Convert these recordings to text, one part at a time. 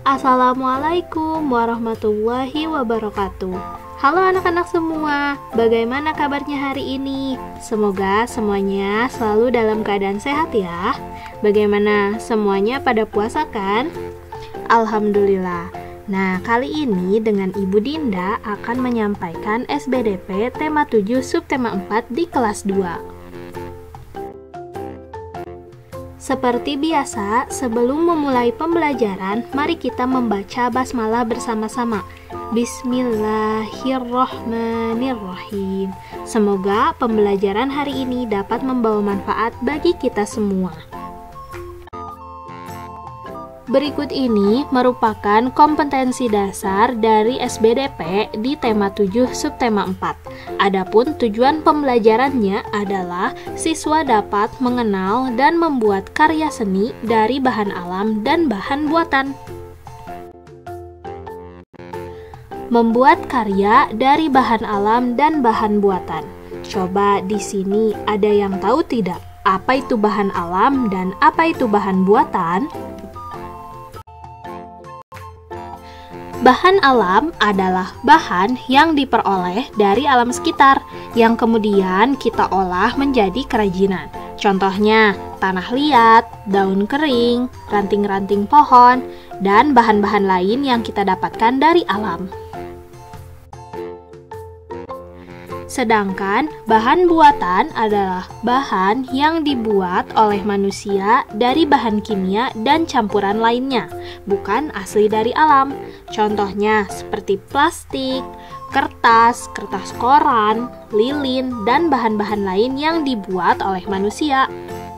Assalamualaikum warahmatullahi wabarakatuh. Halo anak-anak semua, bagaimana kabarnya hari ini? Semoga semuanya selalu dalam keadaan sehat ya. Bagaimana semuanya pada puasa kan? Alhamdulillah. Nah, kali ini dengan Ibu Dinda akan menyampaikan SBDP tema 7 subtema 4 di kelas 2. Seperti biasa, sebelum memulai pembelajaran, mari kita membaca basmalah bersama-sama. Bismillahirrohmanirrohim. Semoga pembelajaran hari ini dapat membawa manfaat bagi kita semua. Berikut ini merupakan kompetensi dasar dari SBDP di tema 7 subtema 4. Adapun tujuan pembelajarannya adalah siswa dapat mengenal dan membuat karya seni dari bahan alam dan bahan buatan. Membuat karya dari bahan alam dan bahan buatan. Coba di sini ada yang tahu tidak? Apa itu bahan alam dan apa itu bahan buatan? Bahan alam adalah bahan yang diperoleh dari alam sekitar, yang kemudian kita olah menjadi kerajinan. Contohnya, tanah liat, daun kering, ranting-ranting pohon, dan bahan-bahan lain yang kita dapatkan dari alam. Sedangkan bahan buatan adalah bahan yang dibuat oleh manusia dari bahan kimia dan campuran lainnya, bukan asli dari alam. Contohnya seperti plastik, kertas koran, lilin, dan bahan-bahan lain yang dibuat oleh manusia.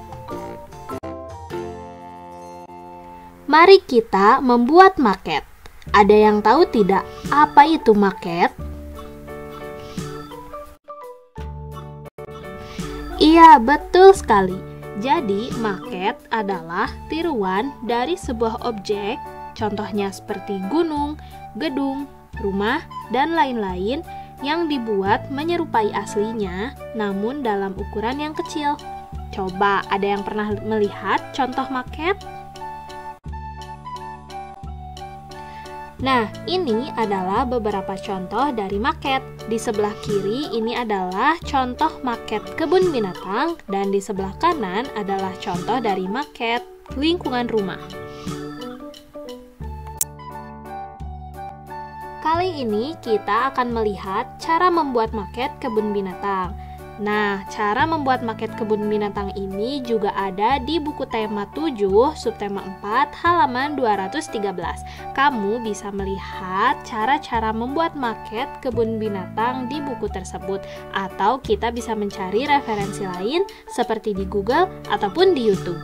Mari kita membuat maket. Ada yang tahu tidak apa itu maket? Iya, betul sekali. Jadi, maket adalah tiruan dari sebuah objek, contohnya seperti gunung, gedung, rumah, dan lain-lain yang dibuat menyerupai aslinya, namun dalam ukuran yang kecil. Coba, ada yang pernah melihat contoh maket? Nah, ini adalah beberapa contoh dari maket. Di sebelah kiri ini adalah contoh maket kebun binatang, dan di sebelah kanan adalah contoh dari maket lingkungan rumah. Kali ini kita akan melihat cara membuat maket kebun binatang. Nah, cara membuat maket kebun binatang ini juga ada di buku tema 7 subtema 4 halaman 213. Kamu bisa melihat cara-cara membuat maket kebun binatang di buku tersebut, atau kita bisa mencari referensi lain seperti di Google ataupun di YouTube.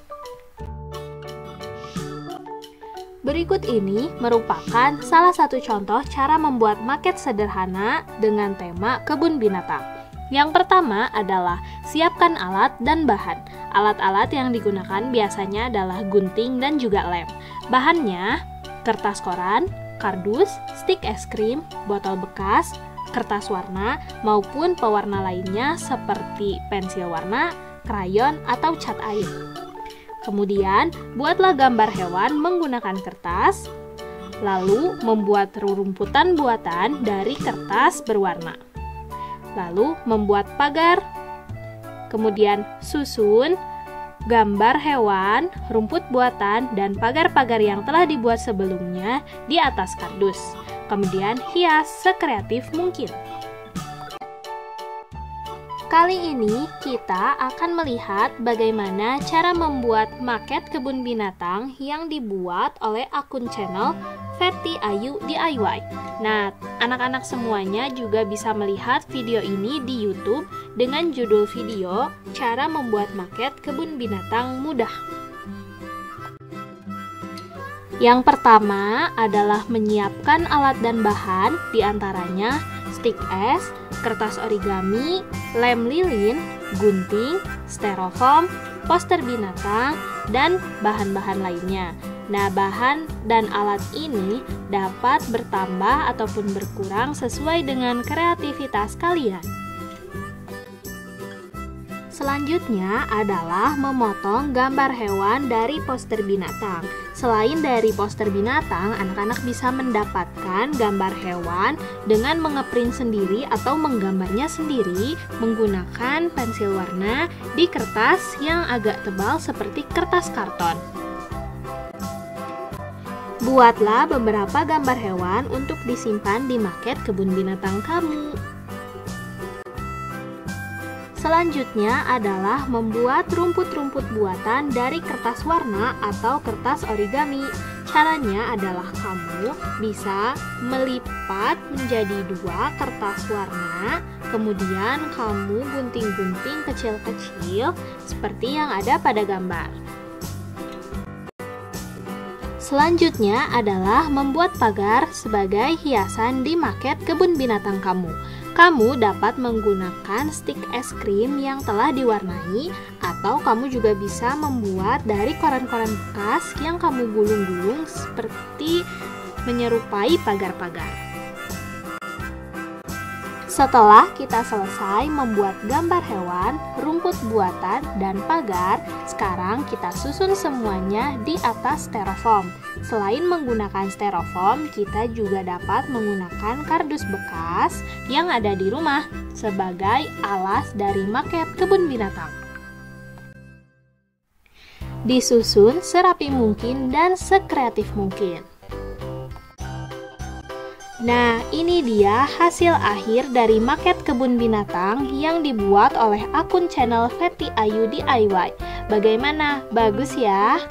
Berikut ini merupakan salah satu contoh cara membuat maket sederhana dengan tema kebun binatang. Yang pertama adalah siapkan alat dan bahan. Alat-alat yang digunakan biasanya adalah gunting dan juga lem. Bahannya kertas koran, kardus, stik es krim, botol bekas, kertas warna, maupun pewarna lainnya seperti pensil warna, krayon, atau cat air. Kemudian, buatlah gambar hewan menggunakan kertas, lalu membuat rerumputan buatan dari kertas berwarna. Lalu membuat pagar, kemudian susun gambar hewan, rumput buatan, dan pagar-pagar yang telah dibuat sebelumnya di atas kardus. Kemudian hias sekreatif mungkin. Kali ini kita akan melihat bagaimana cara membuat maket kebun binatang yang dibuat oleh akun channel Verti Ayu DIY. Nah, anak-anak semuanya juga bisa melihat video ini di YouTube dengan judul video Cara Membuat Maket Kebun Binatang Mudah. Yang pertama adalah menyiapkan alat dan bahan, diantaranya stik es, kertas origami, lem lilin, gunting, styrofoam, poster binatang, dan bahan-bahan lainnya. Nah, bahan dan alat ini dapat bertambah ataupun berkurang sesuai dengan kreativitas kalian. Selanjutnya adalah memotong gambar hewan dari poster binatang. Selain dari poster binatang, anak-anak bisa mendapatkan gambar hewan dengan mengeprint sendiri atau menggambarnya sendiri menggunakan pensil warna di kertas yang agak tebal seperti kertas karton. Buatlah beberapa gambar hewan untuk disimpan di maket kebun binatang kamu. Selanjutnya adalah membuat rumput-rumput buatan dari kertas warna atau kertas origami. Caranya adalah kamu bisa melipat menjadi 2 kertas warna, kemudian kamu gunting-gunting kecil-kecil seperti yang ada pada gambar. Selanjutnya adalah membuat pagar sebagai hiasan di maket kebun binatang kamu. Kamu dapat menggunakan stik es krim yang telah diwarnai, atau kamu juga bisa membuat dari koran-koran bekas yang kamu gulung-gulung seperti menyerupai pagar-pagar. Setelah kita selesai membuat gambar hewan, rumput buatan, dan pagar, sekarang kita susun semuanya di atas styrofoam. Selain menggunakan styrofoam, kita juga dapat menggunakan kardus bekas yang ada di rumah sebagai alas dari maket kebun binatang. Disusun serapi mungkin dan sekreatif mungkin. Nah, ini dia hasil akhir dari maket kebun binatang yang dibuat oleh akun channel Fety Ayu DIY. Bagaimana? Bagus ya?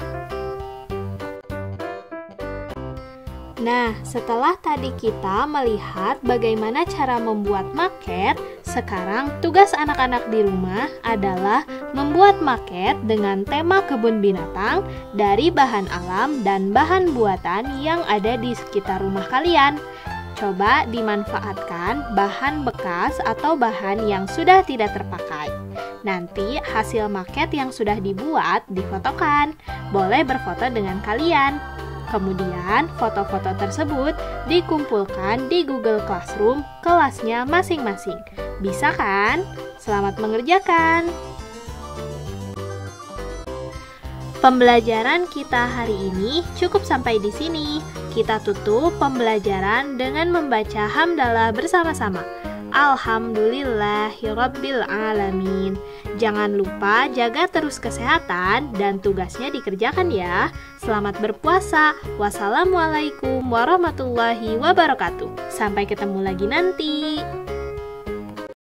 Nah, setelah tadi kita melihat bagaimana cara membuat maket, sekarang tugas anak-anak di rumah adalah membuat maket dengan tema kebun binatang dari bahan alam dan bahan buatan yang ada di sekitar rumah kalian. Coba dimanfaatkan bahan bekas atau bahan yang sudah tidak terpakai. Nanti hasil maket yang sudah dibuat difotokan. Boleh berfoto dengan kalian. Kemudian foto-foto tersebut dikumpulkan di Google Classroom kelasnya masing-masing. Bisa kan? Selamat mengerjakan! Pembelajaran kita hari ini cukup sampai di sini. Kita tutup pembelajaran dengan membaca hamdalah bersama-sama. Alhamdulillahirabbil alamin. Jangan lupa jaga terus kesehatan dan tugasnya dikerjakan ya. Selamat berpuasa. Wassalamualaikum warahmatullahi wabarakatuh. Sampai ketemu lagi nanti.